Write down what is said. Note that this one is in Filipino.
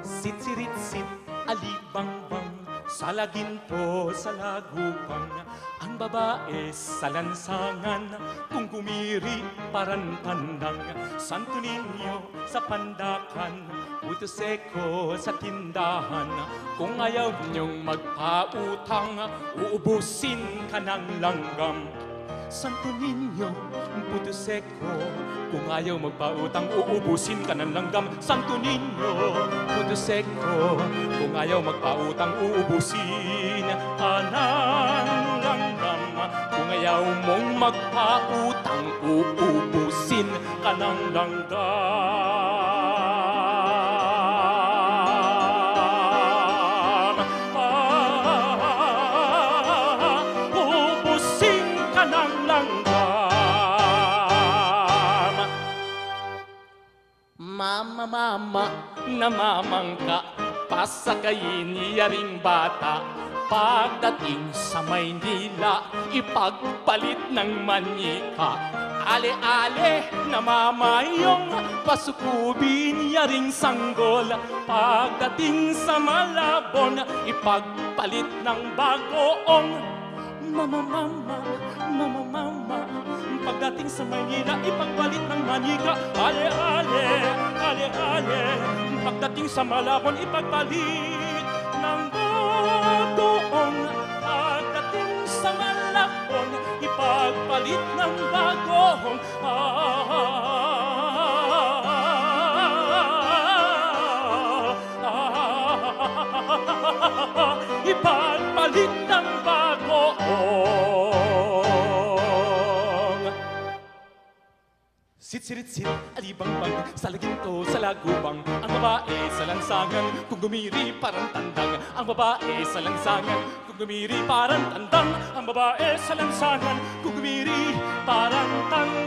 Sitsiritsit, alibangbang, sa laginto, sa lagupang. Ang babae sa lansangan, kung gumiri parang pandang. Santo Niño sa pandakan, Puto Seco sa tindahan. Kung ayaw niyong magpautang, uubusin ka ng langgam. Santo Niño, Puto Seco, kung ayaw magpautang, uubusin ka ng langgam. Santo Niño, Puto Seco, kung ayaw magpautang, uubusin ka ng langgam. Kung ayaw mong magpautang, uubusin ka ng langgam. Mama, namamangka, pasakayin yaring bata. Pagdating sa Maynila, ipagpalit ng manika. Ale-ale, namamayong, pasukubin yaring sanggol. Pagdating sa Malabon, ipagpalit ng bagoong. Mama, pagdating sa Maynila, ipagpalit ng manika. Ale-ale, ale-ale, pagdating sa Malabon, ipagpalit ng bagoong. Pagdating sa Malabon, ipagpalit ng bagoong. Ipagpalit ng bagoong. Sitsiritsit, alibangbang, sa laginto, sa lagubang. Ang babae sa lansangan, kung gumiri parang tandang. Ang babae sa lansangan, kung gumiri parang tandang. Ang babae sa lansangan, kung gumiri parang tandang.